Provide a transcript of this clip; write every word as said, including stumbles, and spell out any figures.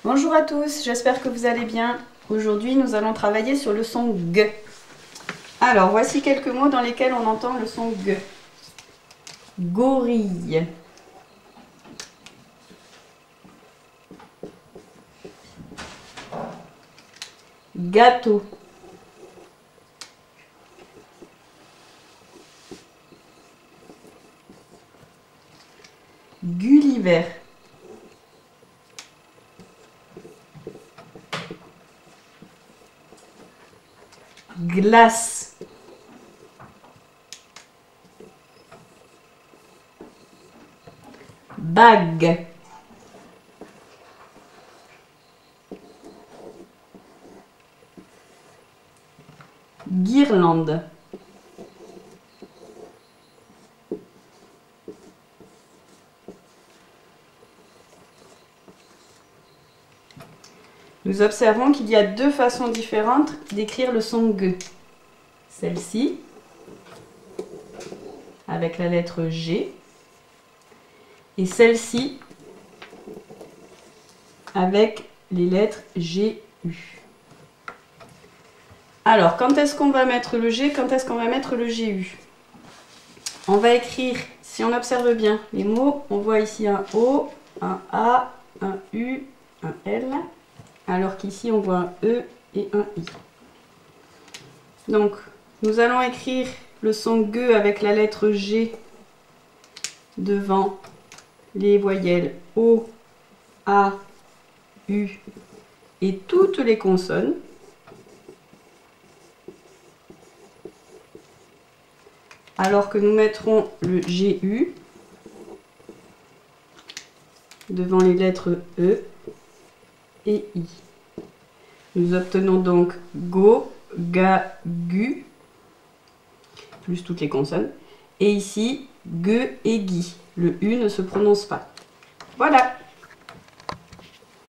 Bonjour à tous, j'espère que vous allez bien. Aujourd'hui, nous allons travailler sur le son G. Alors, voici quelques mots dans lesquels on entend le son G. Gorille. Gâteau. Gulliver. Glace. Bague. Guirlande. Nous observons qu'il y a deux façons différentes d'écrire le son G. Celle-ci, avec la lettre G, et celle-ci, avec les lettres G U. Alors, quand est-ce qu'on va mettre le G, quand est-ce qu'on va mettre le G U? On va écrire, si on observe bien les mots, on voit ici un O, un A, un U, un L, alors qu'ici on voit un E et un I. Donc, nous allons écrire le son G avec la lettre G devant les voyelles O, A, U et toutes les consonnes. Alors que nous mettrons le G U devant les lettres E et I. Nous obtenons donc Go, Ga, Gu, plus toutes les consonnes. Et ici, Ge et Gui. Le U ne se prononce pas. Voilà!